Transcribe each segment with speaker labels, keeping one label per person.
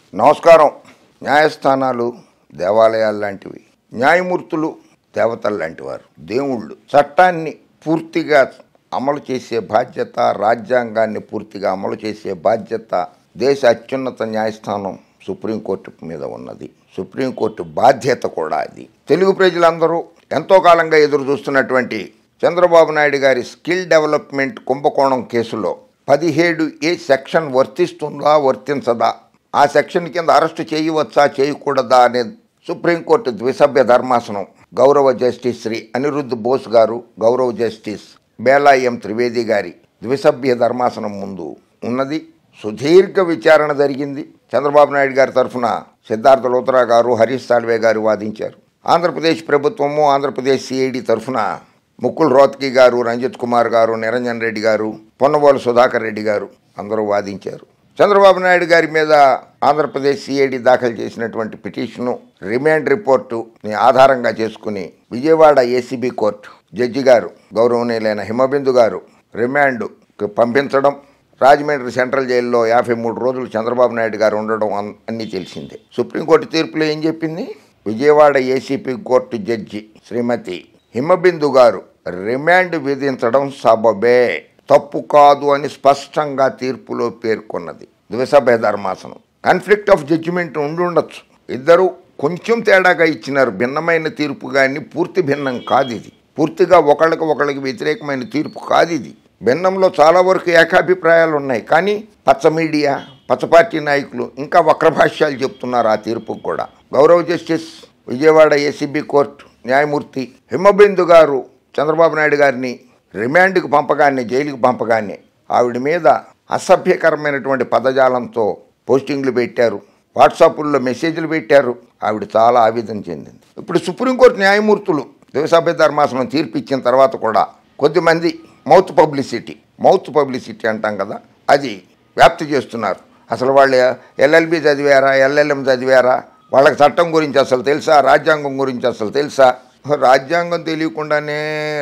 Speaker 1: నమస్కారం. న్యాయస్థానాలు దేవాలయాలు లాంటివి, న్యాయమూర్తులు దేవతలు లాంటివారు, దేవుళ్ళు. చట్టాన్ని పూర్తిగా అమలు చేసే బాధ్యత, రాజ్యాంగాన్ని పూర్తిగా అమలు చేసే బాధ్యత దేశ అత్యున్నత న్యాయస్థానం సుప్రీంకోర్టు మీద ఉన్నది. సుప్రీంకోర్టు బాధ్యత కూడా అది. తెలుగు ప్రజలందరూ ఎంతో కాలంగా ఎదురు చూస్తున్నటువంటి చంద్రబాబు నాయుడు గారి స్కిల్ డెవలప్మెంట్ కుంభకోణం కేసులో 17A సెక్షన్ వర్తిస్తుందా వర్తించదా, ఆ సెక్షన్ కింద అరెస్టు చేయవచ్చా చేయకూడదా అనే సుప్రీంకోర్టు ద్విసభ్య ధర్మాసనం గౌరవ జస్టిస్ శ్రీ అనిరుద్ధ్ బోస్ గారు, గౌరవ జస్టిస్ బేలా ఎం త్రివేది గారి ద్విసభ్య ధర్మాసనం ముందు ఉన్నది. సుదీర్ఘ విచారణ జరిగింది. చంద్రబాబు నాయుడు గారి తరఫున సిద్ధార్థ లూత్రా గారు, హరీష్ సాల్వే గారు వాదించారు. ఆంధ్రప్రదేశ్ ప్రభుత్వము, ఆంధ్రప్రదేశ్ సిఐడి తరఫున ముకుల్ రోత్కి గారు, రంజిత్ కుమార్ గారు, నిరంజన్ రెడ్డి గారు, పొన్నబోలు సుధాకర్ రెడ్డి గారు అందరూ వాదించారు. చంద్రబాబు నాయుడు గారి మీద ఆంధ్రప్రదేశ్ సిఐడి దాఖలు చేసినటువంటి పిటిషను రిమాండ్ రిపోర్టుని ఆధారంగా చేసుకుని విజయవాడ ఏసీబీ కోర్టు జడ్జి గారు గౌరవనీయులైన హిమబిందు గారు రిమాండ్కు పంపించడం, రాజమండ్రి సెంట్రల్ జైల్లో 53 రోజులు చంద్రబాబు నాయుడు గారు ఉండడం అన్నీ తెలిసిందే. సుప్రీంకోర్టు తీర్పులో ఏం చెప్పింది? Vijayawada ACP court judge Shrimati Himabindu గారు రిమాండ్ విధించడం సబబే, తప్పు కాదు అని స్పష్టంగా తీర్పులో పేర్కొన్నది ద్విసభ్య ధర్మాసనం. కాన్ఫ్లిక్ట్ ఆఫ్ జడ్జిమెంట్ ఉండొచ్చు, ఇద్దరు కొంచెం తేడాగా ఇచ్చినారు, భిన్నమైన తీర్పు కానీ పూర్తి భిన్నం కాదు ఇది. పూర్తిగా ఒకళ్ళకి వ్యతిరేకమైన తీర్పు కాదు ఇది. భిన్నంలో చాలా వరకు ఏకాభిప్రాయాలు ఉన్నాయి, కానీ పచ్చ మీడియా, పచ్చ పార్టీ నాయకులు ఇంకా వక్రభాష్యాలు చెప్తున్నారు ఆ తీర్పుకు కూడా. గౌరవ జస్టిస్ విజయవాడ ఏసీబీ కోర్టు న్యాయమూర్తి హిమబిందు గారు చంద్రబాబు నాయుడు గారిని రిమాండ్కు పంపగానే, జైలుకు పంపగానే ఆవిడ మీద అసభ్యకరమైనటువంటి పదజాలంతో పోస్టింగ్లు పెట్టారు, వాట్సాప్ల్లో మెసేజ్లు పెట్టారు. ఆవిడ చాలా ఆవేదన చెందింది. ఇప్పుడు సుప్రీంకోర్టు న్యాయమూర్తులు ద్విసభ్య ధర్మాసనం తీర్పు ఇచ్చిన తర్వాత కూడా కొద్దిమంది మౌత్ పబ్లిసిటీ అంటాం కదా, అది వ్యాప్తి చేస్తున్నారు. అసలు వాళ్ళు ఎల్ఎల్బి చదివారా, ఎల్ఎల్ఎం చదివారా, వాళ్ళకి చట్టం గురించి అసలు తెలుసా, రాజ్యాంగం గురించి అసలు తెలుసా? రాజ్యాంగం తెలియకుండానే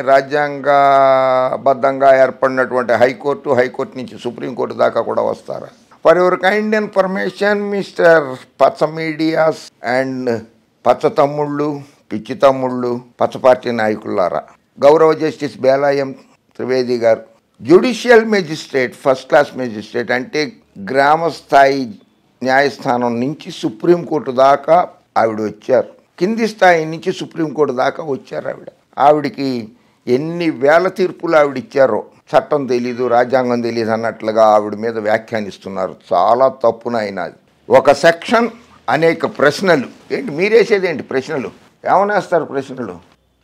Speaker 1: రాజ్యాంగబద్ధంగా ఏర్పడినటువంటి హైకోర్టు నుంచి సుప్రీంకోర్టు దాకా కూడా వస్తారా? For your kind information mister పచ్చ మీడియాస్ అండ్ పచ్చ తమ్ముళ్ళు, పిచ్చి తమ్ముళ్ళు, పచ్చ పార్టీ నాయకులారా, గౌరవ జస్టిస్ బేలా ఎం త్రివేది గారు judicial magistrate, first class magistrate అంటే గ్రామ స్థాయి న్యాయస్థానం నుంచి సుప్రీంకోర్టు దాకా ఆవిడ వచ్చారు. కింది స్థాయి నుంచి సుప్రీంకోర్టు దాకా వచ్చారు. ఆవిడికి ఎన్ని వేల తీర్పులు ఆవిడ ఇచ్చారో, చట్టం తెలీదు, రాజ్యాంగం తెలీదు అన్నట్లుగా ఆవిడ మీద వ్యాఖ్యానిస్తున్నారు. చాలా తప్పునైనది. ఒక సెక్షన్, అనేక ప్రశ్నలు. ఏంటి మీరేసేదేంటి ప్రశ్నలు? ఏమనేస్తారు ప్రశ్నలు?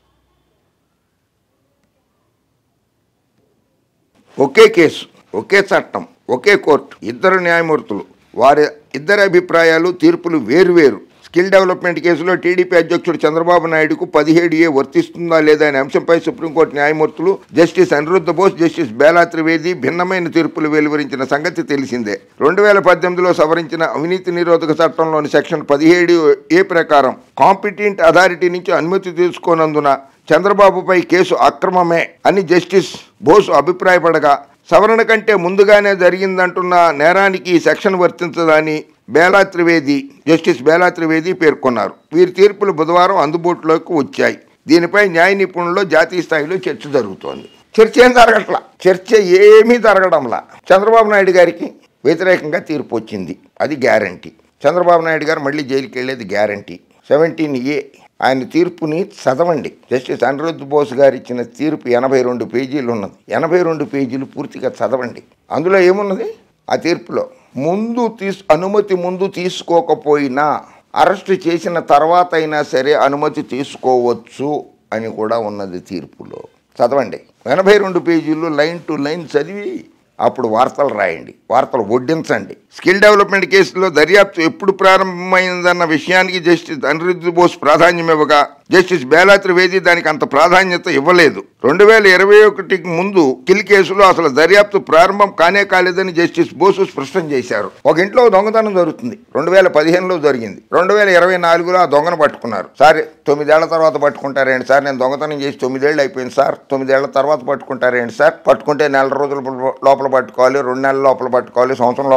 Speaker 1: ఒకే కేసు, ఒకే చట్టం, ఒకే కోర్టు, ఇద్దరు న్యాయమూర్తులు, వారి ఇద్దరి అభిప్రాయాలు, తీర్పులు వేరువేరు. స్కిల్ డెవలప్మెంట్ కేసులో టీడీపీ అధ్యక్షుడు చంద్రబాబు నాయుడుకు 17A వర్తిస్తుందా లేదా అనే అంశంపై సుప్రీంకోర్టు న్యాయమూర్తులు జస్టిస్ అనిరుద్ధ్ బోస్, జస్టిస్ బేలా త్రివేది భిన్నమైన తీర్పులు వెలువరించిన సంగతి తెలిసిందే. 2018లో సవరించిన అవినీతి నిరోధక చట్టంలోని సెక్షన్ 17A ప్రకారం కాంపిటెంట్ అథారిటీ నుంచి అనుమతి తీసుకోనందున చంద్రబాబుపై కేసు అక్రమమే అని జస్టిస్ బోస్ అభిప్రాయపడగా, సవరణ కంటే ముందుగానే జరిగిందంటున్న నేరానికి ఈ సెక్షన్ వర్తించదని జస్టిస్ బేలా త్రివేది పేర్కొన్నారు. వీరి తీర్పులు బుధవారం అందుబాటులోకి వచ్చాయి. దీనిపై న్యాయ నిపుణుల్లో జాతీయ స్థాయిలో చర్చ జరుగుతోంది. చర్చ ఏమీ జరగడంలా చంద్రబాబు నాయుడు గారికి వ్యతిరేకంగా తీర్పు వచ్చింది, అది గ్యారంటీ. చంద్రబాబు నాయుడు గారు మళ్ళీ జైలుకి వెళ్ళేది గ్యారంటీ. 17A ఆయన తీర్పుని చదవండి. జస్టిస్ అనిరుద్ధ్ బోస్ గారు ఇచ్చిన తీర్పు 82 పేజీలు ఉన్నది. 82 పేజీలు పూర్తిగా చదవండి. అందులో ఏమున్నది? ఆ తీర్పులో అనుమతి ముందు తీసుకోకపోయినా అరెస్టు చేసిన తర్వాత అయినా సరే అనుమతి తీసుకోవచ్చు అని కూడా ఉన్నది తీర్పులో. చదవండి. 82 పేజీలు లైన్ టు లైన్ చదివి అప్పుడు వార్తలు రాయండి, వార్తలు వడ్డించండి. స్కిల్ డెవలప్మెంట్ కేసులో దర్యాప్తు ఎప్పుడు ప్రారంభమైందన్న విషయానికి జస్టిస్ అనిరుద్ధ్ బోస్ ప్రాధాన్యం ఇవ్వగా, జస్టిస్ బేలా త్రివేది దానికి అంత ప్రాధాన్యత ఇవ్వలేదు. 2021కి ముందు స్కిల్ కేసులో అసలు దర్యాప్తు ప్రారంభం కాలేదని జస్టిస్ బోసు స్పష్టం చేశారు. ఒక ఇంట్లో దొంగతనం జరుగుతుంది, 2015లో జరిగింది. 2024లో ఆ దొంగను పట్టుకున్నారు. సరే 9 ఏళ్ల తర్వాత పట్టుకుంటారేంటి సార్? నేను దొంగతనం చేసి 9 ఏళ్ళు అయిపోయింది సార్, 9 ఏళ్ల తర్వాత పట్టుకుంటారేంటి సార్? పట్టుకుంటే నెల రోజుల లోపల పట్టుకోవాలి, 2 నెలల లోపల పట్టుకోవాలి, సంవత్సరం లోపల పట్టుకోవాలి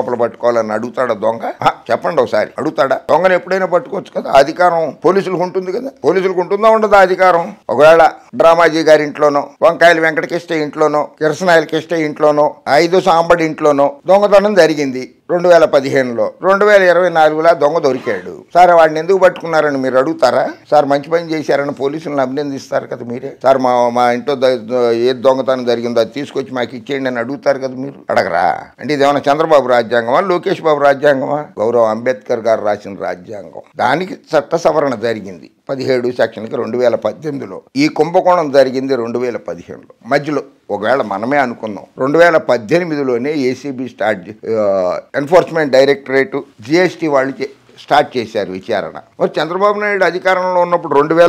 Speaker 1: పట్టుకోవాలని అడుగుతాడా దొంగ? చెప్పండి ఒకసారి, అడుగుతాడా? దొంగను ఎప్పుడైనా పట్టుకోవచ్చు కదా, అధికారం పోలీసులకు ఉంటుంది కదా. పోలీసులకు ఉంటుందా ఉండదా అధికారం? ఒకవేళ డ్రామాజీ గారి ఇంట్లోనో, వంకాయలు వెంకటకృష్ణ ఇంట్లోనో, కిరసనాయల కృష్ణ ఇంట్లోనో, 5 సాంబడి ఇంట్లోనో దొంగతనం జరిగింది 2015లో. 2024లో దొంగ దొరికాడు. సార్ వాడిని ఎందుకు పట్టుకున్నారని మీరు అడుగుతారా? సార్ మంచి పని చేశారని పోలీసులను అభినందిస్తారు కదా మీరే. సార్ మా ఇంట్లో ఏది దొంగతనం జరిగిందో అది తీసుకొచ్చి మాకు ఇచ్చేయండి అని అడుగుతారు కదా మీరు. అడగరా? అంటే ఇదేమన్నా చంద్రబాబు రాజ్యాంగమా, లోకేష్ బాబు రాజ్యాంగమా? గౌరవ అంబేద్కర్ గారు రాసిన రాజ్యాంగం. దానికి చట్ట సవరణ జరిగింది 17 సెక్షన్కి 2018లో. ఈ కుంభకోణం జరిగింది 2015లో. మధ్యలో ఒకవేళ మనమే అనుకున్నాం 2018లోనే ఏసీబీ ఎన్ఫోర్స్మెంట్ డైరెక్టరేట్, జిఎస్టీ వాళ్ళు స్టార్ట్ చేశారు విచారణ. మరి చంద్రబాబు నాయుడు అధికారంలో ఉన్నప్పుడు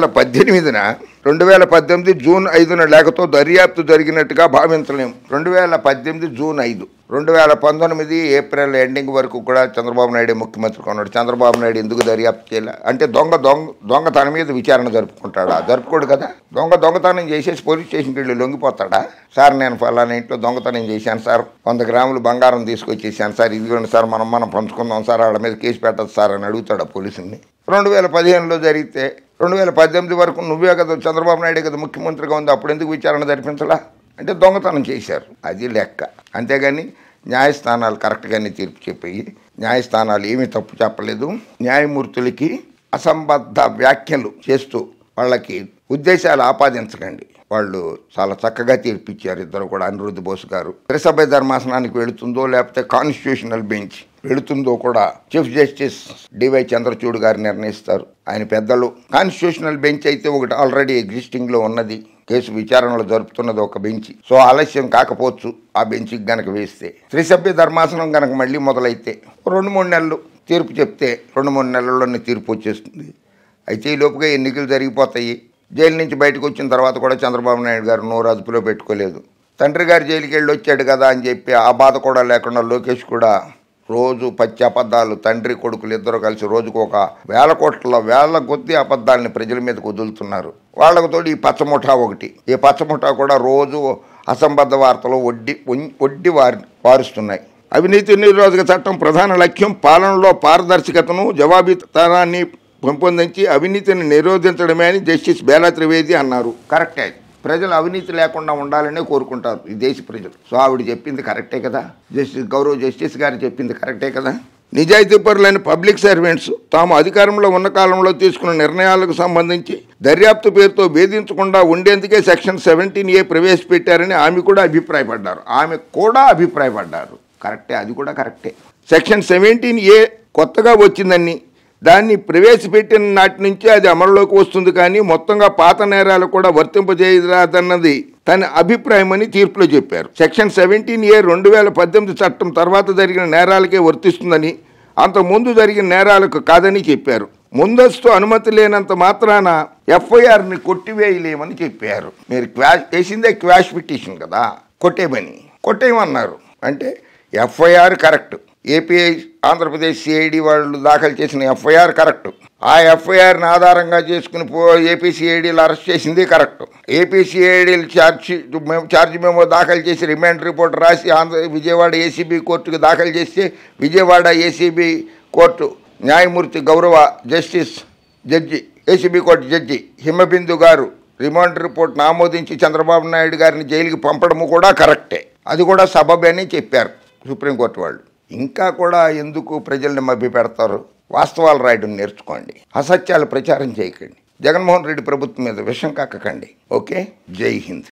Speaker 1: 2018 జూన్ 5న లేఖతో దర్యాప్తు జరిగినట్టుగా భావించలేము. 2018 జూన్ 5, 2019 ఏప్రిల్ ఎండింగ్ వరకు కూడా చంద్రబాబు నాయుడు ముఖ్యమంత్రిగా ఉన్నాడు. చంద్రబాబు నాయుడు ఎందుకు దర్యాప్తు చేయాలి? అంటే దొంగ తన మీద విచారణ జరుపుకుంటాడా? జరుపుకోడు కదా. దొంగతనం చేసేసి పోలీస్ స్టేషన్కి వెళ్ళి లొంగిపోతాడా? సార్ నేను ఫలానా ఇంట్లో దొంగతనం చేశాను సార్, 100 గ్రాములు బంగారం తీసుకొచ్చేసాను సార్, ఇదిగోండి సార్, మనం పంచుకుందాం సార్, వాళ్ళ మీద కేసు పెట్టదు సార్ అని అడుగుతాడా పోలీసుల్ని? 2015లో జరిగితే 2018 వరకు నువ్వే కదా, చంద్రబాబు నాయుడే కదా ముఖ్యమంత్రిగా ఉంది, అప్పుడు ఎందుకు విచారణ జరిపించలా? అంటే దొంగతనం చేశారు, అది లెక్క. అంతేగాని న్యాయస్థానాలు కరెక్ట్గానే తీర్పు చెప్పి, న్యాయస్థానాలు ఏమీ తప్పు చెప్పలేదు. న్యాయమూర్తులకి అసంబద్ధ వ్యాఖ్యలు చేస్తూ వాళ్ళకి ఉద్దేశాలు ఆపాదించకండి. వాళ్ళు చాలా చక్కగా తీర్పిచ్చారు ఇద్దరు కూడా. అనిరుద్ధ్ బోస్ గారు త్రిసభ్య ధర్మాసనానికి వెళుతుందో లేకపోతే కాన్స్టిట్యూషనల్ బెంచ్ వెళుతుందో కూడా చీఫ్ జస్టిస్ డివై చంద్రచూడ్ గారు నిర్ణయిస్తారు. ఆయన పెద్దలు. కాన్స్టిట్యూషనల్ బెంచ్ అయితే ఒకటి ఆల్రెడీ ఎగ్జిస్టింగ్లో ఉన్నది, కేసు విచారణలో జరుపుతున్నది ఒక బెంచ్. సో ఆలస్యం కాకపోవచ్చు ఆ బెంచ్కి గనక వేస్తే. త్రిసభ్య ధర్మాసనం గనక మళ్ళీ మొదలైతే 2-3 నెలలు తీర్పు చెప్తే 2-3 నెలల్లోనే తీర్పు వచ్చేస్తుంది. అయితే ఈ లోపుగా ఎన్నికలు జరిగిపోతాయి. జైలు నుంచి బయటకు వచ్చిన తర్వాత కూడా చంద్రబాబు నాయుడు గారు నోరు అదుపులో పెట్టుకోలేదు. తండ్రి గారు జైలుకి వెళ్ళి వచ్చాడు కదా అని చెప్పి ఆ బాధ కూడా లేకుండా లోకేష్ కూడా రోజు పచ్చి అబద్ధాలు, తండ్రి కొడుకులు ఇద్దరు కలిసి రోజుకు ఒక వేల కొద్ది అబద్ధాలని ప్రజల మీదకు వదులుతున్నారు. వాళ్ళకు తోడు ఈ పచ్చముఠా ఒకటి. ఈ పచ్చముఠా కూడా రోజు అసంబద్ధ వార్తలు వడ్డి వారుస్తున్నాయి. అవినీతి నిరోధక చట్టం ప్రధాన లక్ష్యం పాలనలో పారదర్శకతను, జవాబుదారీతనాన్ని పెంపొందించి అవినీతిని నిరోధించడమే అని జస్టిస్ బేలా త్రివేది అన్నారు. కరెక్టే. ప్రజలు అవినీతి లేకుండా ఉండాలనే కోరుకుంటారు ఈ దేశ ప్రజలు. సో ఆవిడ చెప్పింది కరెక్టే కదా, గౌరవ జస్టిస్ గారు చెప్పింది కరెక్టే కదా. నిజాయితీపరులైన పబ్లిక్ సర్వెంట్స్ తాము అధికారంలో ఉన్న కాలంలో తీసుకున్న నిర్ణయాలకు సంబంధించి దర్యాప్తు పేరుతో వేధించకుండా ఉండేందుకే సెక్షన్ 17A ప్రవేశపెట్టారని ఆమె కూడా అభిప్రాయపడ్డారు. కరెక్టే, అది కూడా కరెక్టే. సెక్షన్ 17A కొత్తగా వచ్చిందని, దాన్ని ప్రవేశపెట్టిన నాటి నుంచి అది అమలులోకి వస్తుంది, కానీ మొత్తంగా పాత నేరాలు కూడా వర్తింపజేయరాదన్నది తన అభిప్రాయమని తీర్పులో చెప్పారు. సెక్షన్ 17A 2018 చట్టం తర్వాత జరిగిన నేరాలకే వర్తిస్తుందని, అంతకుముందు జరిగిన నేరాలకు కాదని చెప్పారు. ముందస్తు అనుమతి లేనంత మాత్రాన FIRని కొట్టివేయలేమని చెప్పారు. మీరు వేసిందే క్వాష్ పిటిషన్ కదా, కొట్టేయమన్నారు. అంటే FIR correct, AP Andhra Pradesh CID వాళ్ళు దాఖలు చేసిన FIR కరెక్ట్, ఆ FIRని ఆధారంగా చేసుకుని ఏపీ సిఐడీలు అరెస్ట్ చేసింది కరెక్ట్, ఏపీ సిఐడీలు ఛార్జ్ మెమో దాఖలు చేసి రిమాండ్ రిపోర్ట్ రాసి విజయవాడ ఏసీబీ కోర్టుకు దాఖలు చేస్తే విజయవాడ ఏసీబీ కోర్టు న్యాయమూర్తి గౌరవ ఏసీబీ కోర్టు జడ్జి హిమబిందు గారు రిమాండ్ రిపోర్ట్ను ఆమోదించి చంద్రబాబు నాయుడు గారిని జైలుకి పంపడము కూడా కరెక్టే, అది కూడా సబబే అని చెప్పారు సుప్రీంకోర్టు వాళ్ళు. ఇంకా కూడా ఎందుకు ప్రజల్ని మభ్య పెడతారు? వాస్తవాలు రాయడం నేర్చుకోండి, అసత్యాలు ప్రచారం చేయకండి, జగన్మోహన్ రెడ్డి ప్రభుత్వం మీద విషం కక్కకండి. ఓకే, జై హింద్.